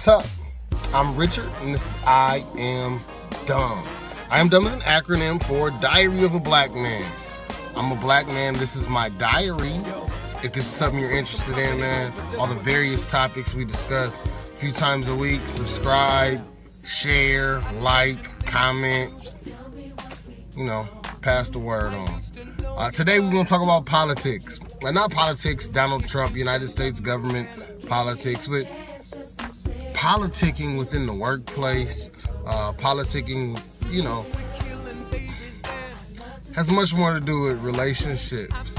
What's up? I'm Richard, and this is I Am Dumb. I Am Dumb is an acronym for Diary of a Black Man. I'm a black man. This is my diary. If this is something you're interested in, man, all the various topics we discuss a few times a week, subscribe, share, like, comment, you know, pass the word on. Today we're going to talk about politics. Not politics, Donald Trump, United States government politics, but politicking within the workplace, politicking, you know, has much more to do with relationships.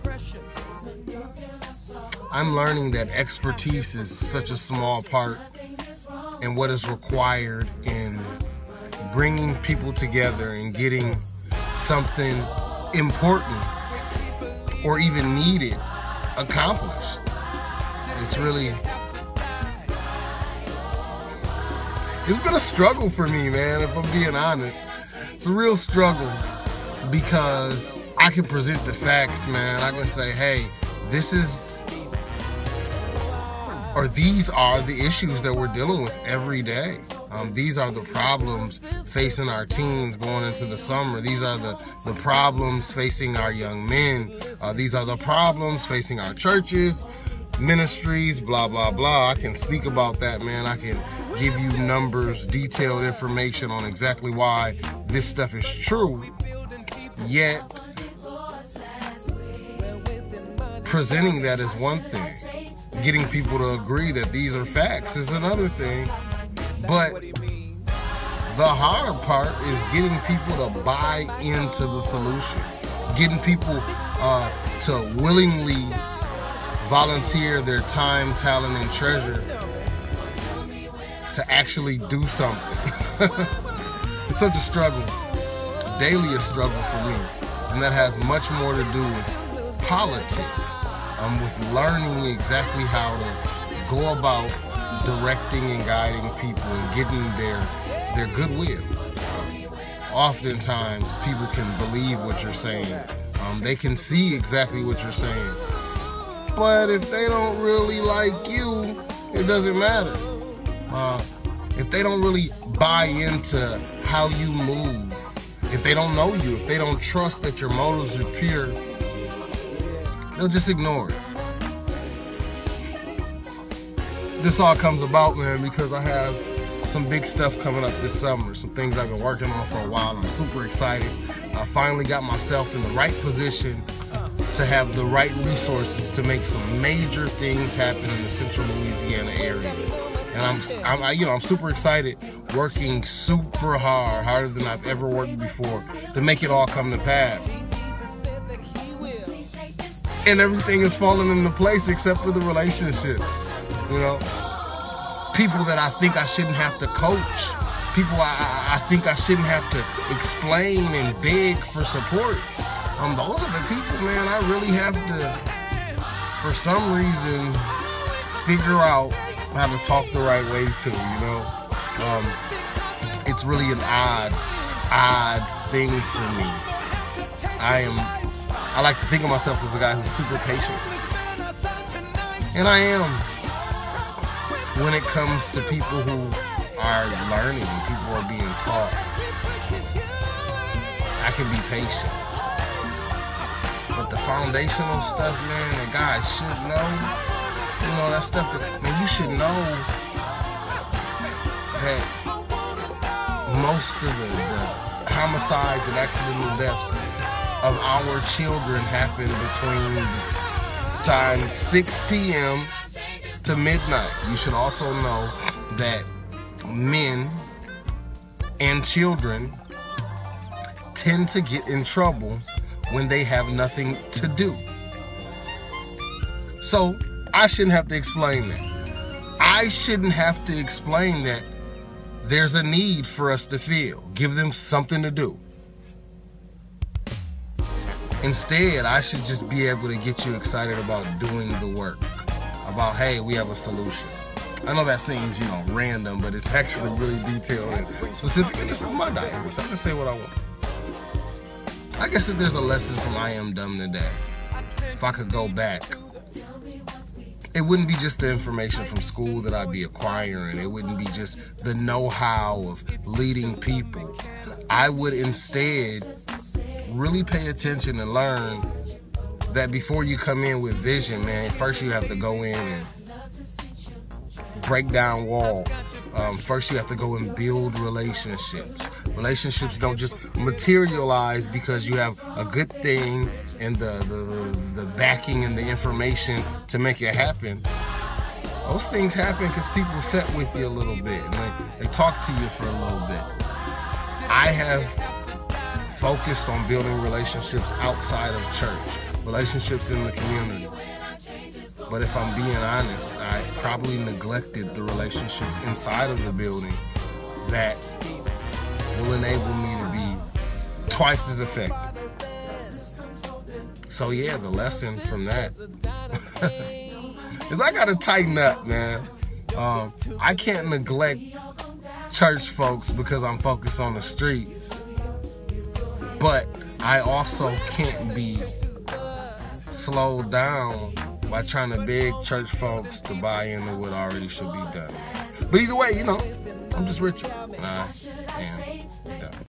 I'm learning that expertise is such a small part in what is required in bringing people together and getting something important or even needed accomplished. It's been a struggle for me, man, if I'm being honest. It's a real struggle because I can present the facts, man. I can say, hey, this is, or these are the issues that we're dealing with every day. These are the problems facing our teens going into the summer. These are the problems facing our young men. These are the problems facing our churches, ministries, blah, blah, blah. I can speak about that, man. I can give you numbers, detailed information on exactly why this stuff is true. Yet, presenting that is one thing. Getting people to agree that these are facts is another thing. But the hard part is getting people to buy into the solution. Getting people to willingly volunteer their time, talent, and treasure to actually do something. It's such a struggle, daily a struggle for me. And that has much more to do with politics, with learning exactly how to go about directing and guiding people and getting their goodwill. Oftentimes, people can believe what you're saying. They can see exactly what you're saying. But if they don't really like you, it doesn't matter. If they don't really buy into how you move, if they don't know you, if they don't trust that your motives are pure, they'll just ignore it. This all comes about, man, because I have some big stuff coming up this summer, some things I've been working on for a while. I'm super excited. I finally got myself in the right position to have the right resources to make some major things happen in the central Louisiana area. And I'm super excited, working super hard, harder than I've ever worked before, to make it all come to pass. And everything is falling into place except for the relationships. You know, people that I think I shouldn't have to coach, people I think I shouldn't have to explain and beg for support. Those are the people, man, I really have to, for some reason, figure out how to talk the right way to, you know. It's really an odd thing for me. I like to think of myself as a guy who's super patient. And I am. When it comes to people who are learning, people who are being taught, I can be patient. But the foundational stuff, man, that guys should know, you know, that stuff that, man, you should know that most of the homicides and accidental deaths of our children happen between time 6 p.m. to midnight. You should also know that men and children tend to get in trouble when they have nothing to do. So I shouldn't have to explain that. I shouldn't have to explain that there's a need for us to feel. Give them something to do. Instead, I should just be able to get you excited about doing the work. About, hey, we have a solution. I know that seems, you know, random, but it's actually really detailed and specific. And this is my diary, so I can say what I want. I guess if there's a lesson from I Am Dumb today, if I could go back, it wouldn't be just the information from school that I'd be acquiring. It wouldn't be just the know-how of leading people. I would instead really pay attention and learn that before you come in with vision, man, first you have to go in and break down walls. First you have to go and build relationships. Relationships don't just materialize because you have a good thing and the backing and the information to make it happen. Those things happen because people sit with you a little bit and they talk to you for a little bit. I have focused on building relationships outside of church, relationships in the community. But if I'm being honest, I've probably neglected the relationships inside of the building that will enable me to be twice as effective. So yeah, the lesson from that is I gotta tighten up, man. I can't neglect church folks because I'm focused on the streets, but I also can't be slowed down by trying to beg church folks to buy into what already should be done. But either way, you know, I'm just Richard, and I am done.